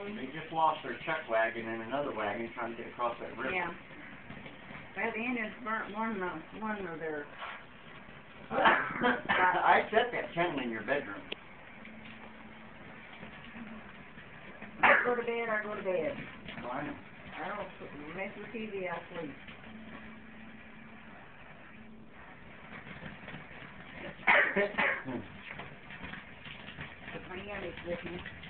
They just lost their chuck wagon and another wagon trying to get across that river. Yeah. Well, the Indians burnt one of their... I set that tent in your bedroom. I go to bed, I go to bed. Oh, I know. I don't mess with TV, I sleep. Put my yummies with me.